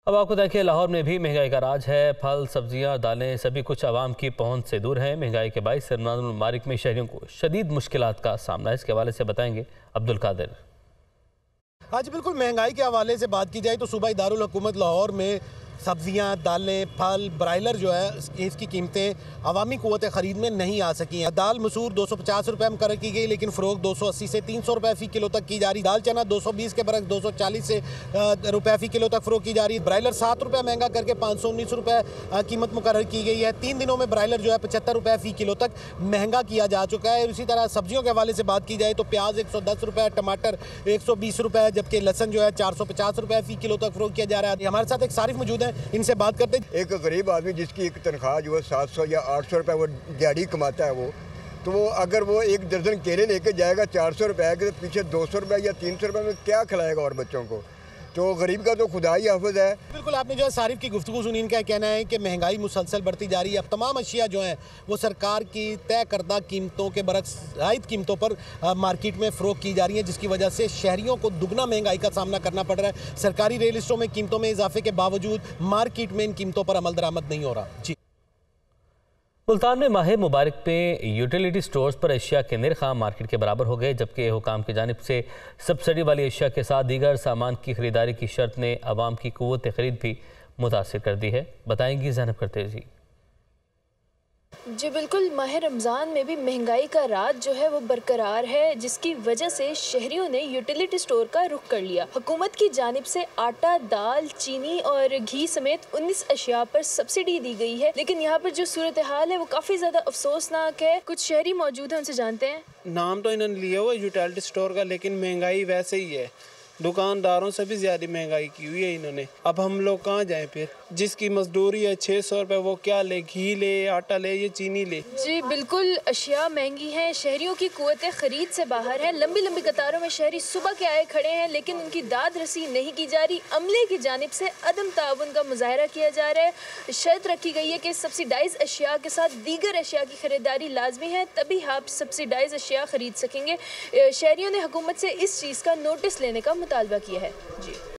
अब आपको देखिए, लाहौर में भी महंगाई का राज है। फल, सब्जियां, दालें सभी कुछ आवाम की पहुंच से दूर है। महंगाई के बाइस रमज़ानुल मुबारक में शहरियों को शदीद मुश्किलात का सामना है। इसके हवाले से बताएंगे अब्दुल कादिर। आज बिल्कुल महंगाई के हवाले से बात की जाए तो सूबाई दारुल हुकूमत लाहौर में सब्जियां, दालें, फल, ब्रायलर जो है इसकी कीमतें अवामी क़ुव्वत ख़रीद में नहीं आ सकी हैं। दाल मसूर 250 रुपये मुकर्रर की गई, लेकिन फ़रोख्त 280 से 300 रुपये फ़ी किलो तक की जा रही। दाल चना 220 के बरक्स 240 से रुपये फ़ी किलो तक फ़रोख्त की जा रही। ब्रायलर 7 रुपये महंगा करके 519 रुपये कीमत मुकर्रर की गई है। 3 दिनों में ब्रायलर जो है 75 रुपये फ़ी किलो तक महंगा किया जा चुका है। इसी तरह सब्जियों के हवाले से बात की जाए तो प्याज 110 रुपये, टमाटर 120 रुपये, जबकि लहसन जो है 450 रुपये फ़ी किलो तक फ़रोख्त किया जा रहा है। हमारे साथ एक सारिफ मौजूद है, इनसे बात करते हैं। एक गरीब आदमी जिसकी एक तनख्वाह जो है 700 या 800 रुपये वो दिहाड़ी कमाता है, वो अगर वो एक दर्जन केले लेके जाएगा 400 रुपये के, तो पीछे 200 रुपये या 300 रुपये में क्या खिलाएगा और बच्चों को? तो गरीब का तो खुदा ही हाफिज है। बिल्कुल, आपने जो है सारिफ की गुफ्तगू सुनी। इनका कहना है कि महंगाई मुसलसल बढ़ती जा रही है। अब तमाम अशिया जो हैं वो सरकार की तय करदा कीमतों के बरक्स जायद कीमतों पर मार्केट में फ़रोख्त की जा रही हैं, जिसकी वजह से शहरियों को दुगना महंगाई का सामना करना पड़ रहा है। सरकारी रेल लिस्टों में कीमतों में इजाफे के बावजूद मार्केट में इन कीमतों पर अमल दरामद नहीं हो रहा। जी, मुल्तान में माह मुबारक पे यूटिलिटी स्टोर्स पर अशिया के निर्ख मार्केट के बराबर हो गए, जबकि हुकाम की जानिब से सब्सिडी वाली अशिया के साथ दीगर सामान की खरीदारी की शर्त ने आवाम की क़ुव्वत ख़रीद भी मुतासिर कर दी है। बताएंगी ज़ैनब करतेज़ी। जी बिल्कुल, माह रमज़ान में भी महंगाई का राज जो है वो बरकरार है, जिसकी वजह से शहरियों ने यूटिलिटी स्टोर का रुख कर लिया। हुकूमत की जानिब से आटा, दाल, चीनी और घी समेत 19 अशिया पर सब्सिडी दी गई है, लेकिन यहाँ पर जो सूरत हाल है वो काफ़ी ज़्यादा अफसोसनाक है। कुछ शहरी मौजूद हैं, उनसे जानते हैं। नाम तो इन्होंने लिया हुआ यूटिलिटी स्टोर का, लेकिन महंगाई वैसे ही है। दुकानदारों से भी ज़्यादा महंगाई की हुई है इन्होंने। अब हम लोग कहाँ जाएं फिर? जिसकी मजदूरी है 600 रुपये, वो क्या ले? घी ले, आटा ले, ये चीनी ले? जी बिल्कुल, अशिया महंगी हैं, शहरियों की क़ुव्वत ख़रीद से बाहर है। लंबी लंबी कतारों में शहरी सुबह के आए खड़े हैं, लेकिन उनकी दाद रसी नहीं की जा रही। अमले की जानिब से अदम ताउन का मुजाहरा किया जा रहा है। शर्त रखी गई है कि सब्सिडाइज अशिया के साथ दीगर अशिया की खरीदारी लाजमी है, तभी आप सब्सिडाइज अशिया ख़रीद सकेंगे। शहरियों ने हुकूमत से इस चीज़ का नोटिस लेने का मुतालबा किया है। जी।